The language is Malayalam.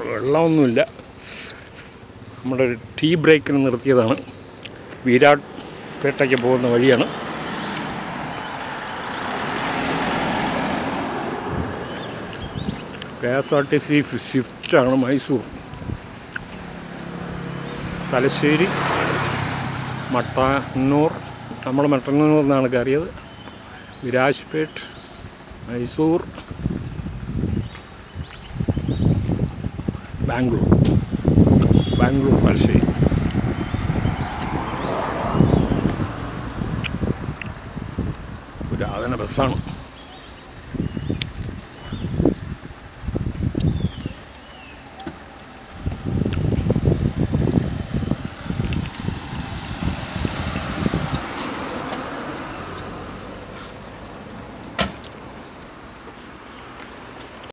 വെള്ളമൊന്നുമില്ല. നമ്മുടെ ഒരു ടീ ബ്രേക്കിന് നിർത്തിയതാണ്. വിരാട് പേട്ടയ്ക്ക് പോകുന്ന വഴിയാണ്. KSRTC സ്വിഫ്റ്റാണ് മൈസൂർ, തലശ്ശേരി, മട്ടന്നൂർ. നമ്മൾ മട്ടന്നൂർ നിന്നാണ് കയറിയത്. വിരാജ് പേട്ട്, മൈസൂർ, ബാംഗ്ലൂർ, തലശ്ശേരി. പുരാതന ബസ്സാണ്.